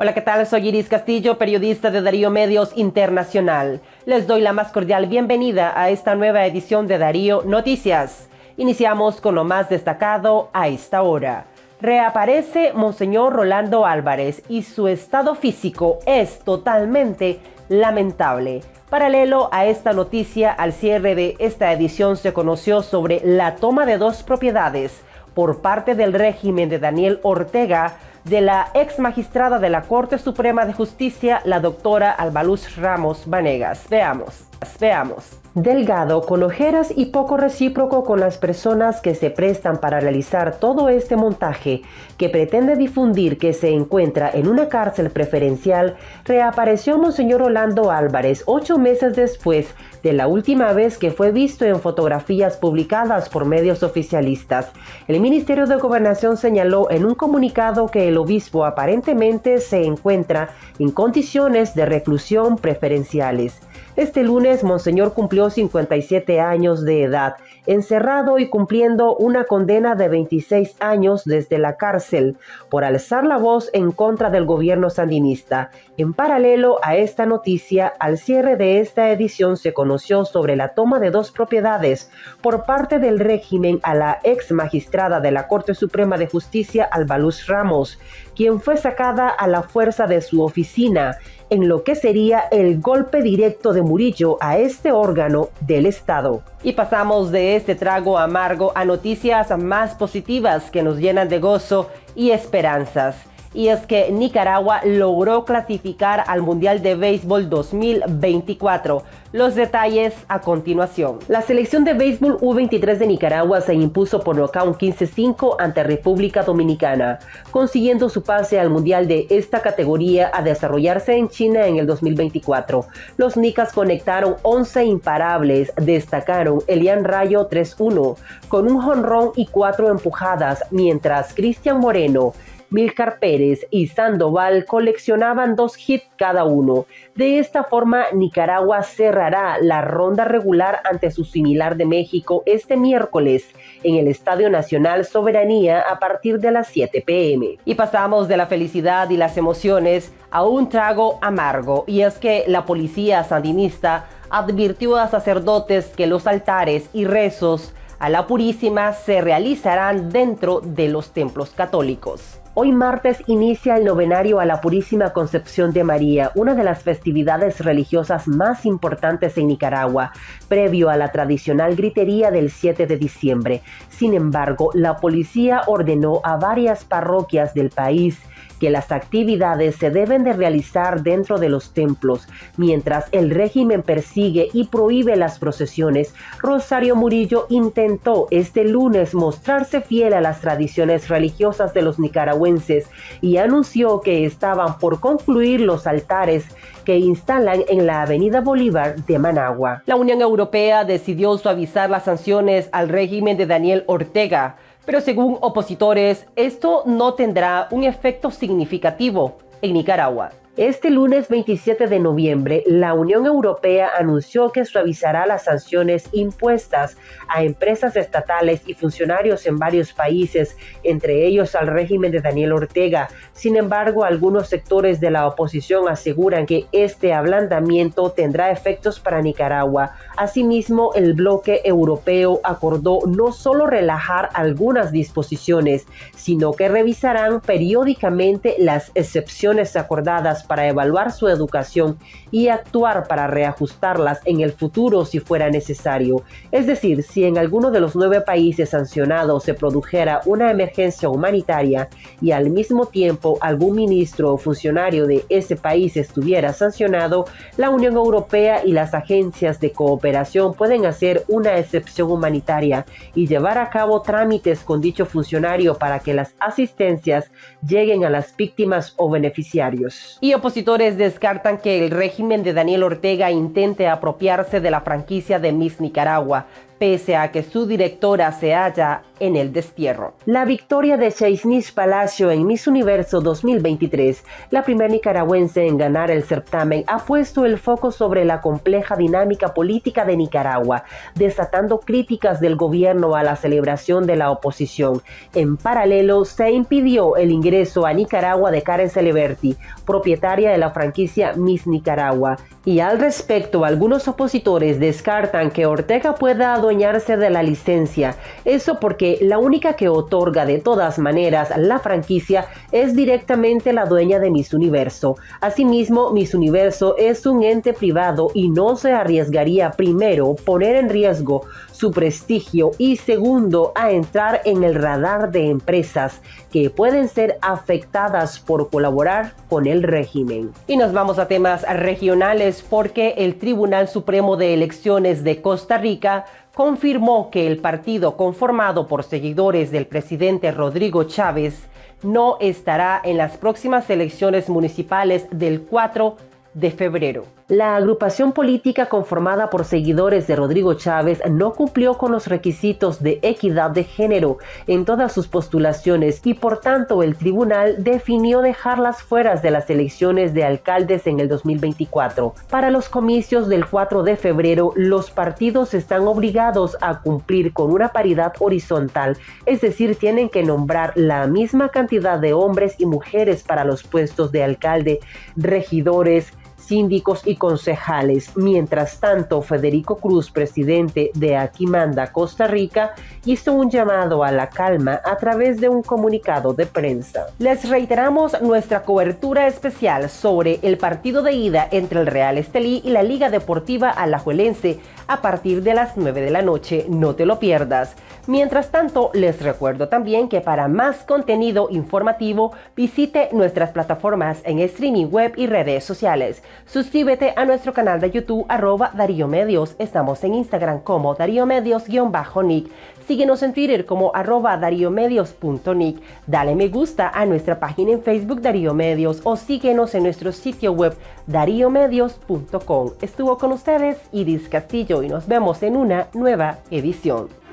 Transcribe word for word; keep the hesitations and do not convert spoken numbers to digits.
Hola, ¿qué tal? Soy Iris Castillo, periodista de Darío Medios Internacional. Les doy la más cordial bienvenida a esta nueva edición de Darío Noticias. Iniciamos con lo más destacado a esta hora. Reaparece Monseñor Rolando Álvarez y su estado físico es totalmente lamentable. Paralelo a esta noticia, al cierre de esta edición se conoció sobre la toma de dos propiedades por parte del régimen de Daniel Ortega de la ex magistrada de la Corte Suprema de Justicia, la doctora Albaluz Ramos Vanegas. Veamos, veamos. Delgado, con ojeras y poco recíproco con las personas que se prestan para realizar todo este montaje que pretende difundir que se encuentra en una cárcel preferencial, reapareció Monseñor Rolando Álvarez ocho meses después de la última vez que fue visto en fotografías publicadas por medios oficialistas. El Ministerio de Gobernación señaló en un comunicado que el obispo aparentemente se encuentra en condiciones de reclusión preferenciales. Este lunes, Monseñor cumplió cincuenta y siete años de edad, encerrado y cumpliendo una condena de veintiséis años desde la cárcel por alzar la voz en contra del gobierno sandinista. En paralelo a esta noticia, al cierre de esta edición se conoció sobre la toma de dos propiedades por parte del régimen a la ex magistrada de la Corte Suprema de Justicia, Albaluz Ramos, quien fue sacada a la fuerza de su oficina, en lo que sería el golpe directo de Murillo a este órgano del Estado. Y pasamos de este trago amargo a noticias más positivas que nos llenan de gozo y esperanzas. Y es que Nicaragua logró clasificar al Mundial de Béisbol dos mil veinticuatro. Los detalles a continuación. La selección de béisbol U veintitrés de Nicaragua se impuso por nocaut quince a cinco ante República Dominicana, consiguiendo su pase al Mundial de esta categoría a desarrollarse en China en el dos mil veinticuatro. Los nicas conectaron once imparables, destacaron Elian Rayo tres uno, con un jonrón y cuatro empujadas, mientras Cristian Moreno, Milcar Pérez y Sandoval coleccionaban dos hits cada uno. De esta forma, Nicaragua cerrará la ronda regular ante su similar de México este miércoles en el Estadio Nacional Soberanía a partir de las siete pe eme. Y pasamos de la felicidad y las emociones a un trago amargo, y es que la policía sandinista advirtió a sacerdotes que los altares y rezos a la Purísima se realizarán dentro de los templos católicos. Hoy martes inicia el novenario a la Purísima Concepción de María, una de las festividades religiosas más importantes en Nicaragua, previo a la tradicional gritería del siete de diciembre. Sin embargo, la policía ordenó a varias parroquias del país que las actividades se deben de realizar dentro de los templos, mientras el régimen persigue y prohíbe las procesiones. Rosario Murillo intentó este lunes mostrarse fiel a las tradiciones religiosas de los nicaragüenses y anunció que estaban por concluir los altares que instalan en la Avenida Bolívar de Managua. La Unión Europea decidió suavizar las sanciones al régimen de Daniel Ortega, pero según opositores, esto no tendrá un efecto significativo en Nicaragua. Este lunes veintisiete de noviembre, la Unión Europea anunció que suavizará las sanciones impuestas a empresas estatales y funcionarios en varios países, entre ellos al régimen de Daniel Ortega. Sin embargo, algunos sectores de la oposición aseguran que este ablandamiento tendrá efectos para Nicaragua. Asimismo, el bloque europeo acordó no solo relajar algunas disposiciones, sino que revisarán periódicamente las excepciones acordadas para evaluar su educación y actuar para reajustarlas en el futuro si fuera necesario. Es decir, si en alguno de los nueve países sancionados se produjera una emergencia humanitaria y al mismo tiempo algún ministro o funcionario de ese país estuviera sancionado, la Unión Europea y las agencias de cooperación pueden hacer una excepción humanitaria y llevar a cabo trámites con dicho funcionario para que las asistencias lleguen a las víctimas o beneficiarios. Y opositores descartan que el régimen de Daniel Ortega intente apropiarse de la franquicia de Miss Nicaragua. pese a que su directora se halla en el destierro. La victoria de Xaysnish Palacio en Miss Universo dos mil veintitrés, la primera nicaragüense en ganar el certamen, ha puesto el foco sobre la compleja dinámica política de Nicaragua, desatando críticas del gobierno a la celebración de la oposición. En paralelo, se impidió el ingreso a Nicaragua de Karen Celeberti, propietaria de la franquicia Miss Nicaragua. Y al respecto, algunos opositores descartan que Ortega pueda adueñarse de la licencia. Eso porque la única que otorga de todas maneras la franquicia es directamente la dueña de Miss Universo. Asimismo, Miss Universo es un ente privado y no se arriesgaría, primero, poner en riesgo su prestigio y segundo, a entrar en el radar de empresas que pueden ser afectadas por colaborar con el régimen. Y nos vamos a temas regionales porque el Tribunal Supremo de Elecciones de Costa Rica confirmó que el partido conformado por seguidores del presidente Rodrigo Chávez no estará en las próximas elecciones municipales del cuatro de febrero. La agrupación política conformada por seguidores de Rodrigo Chávez no cumplió con los requisitos de equidad de género en todas sus postulaciones y por tanto el tribunal definió dejarlas fuera de las elecciones de alcaldes en el dos mil veinticuatro. Para los comicios del cuatro de febrero, los partidos están obligados a cumplir con una paridad horizontal, es decir, tienen que nombrar la misma cantidad de hombres y mujeres para los puestos de alcalde, regidores, síndicos y concejales. Mientras tanto, Federico Cruz, presidente de Aquí Manda Costa Rica, hizo un llamado a la calma a través de un comunicado de prensa. Les reiteramos nuestra cobertura especial sobre el partido de ida entre el Real Estelí y la Liga Deportiva Alajuelense a partir de las nueve de la noche. No te lo pierdas. Mientras tanto, les recuerdo también que para más contenido informativo visite nuestras plataformas en streaming web y redes sociales. Suscríbete a nuestro canal de YouTube arroba Darío Medios. Estamos en Instagram como Darío Medios-Nick. Síguenos en Twitter como arroba dariomedios.nick. Dale me gusta a nuestra página en Facebook Darío Medios o síguenos en nuestro sitio web dariomedios punto com. Estuvo con ustedes Iris Castillo y nos vemos en una nueva edición.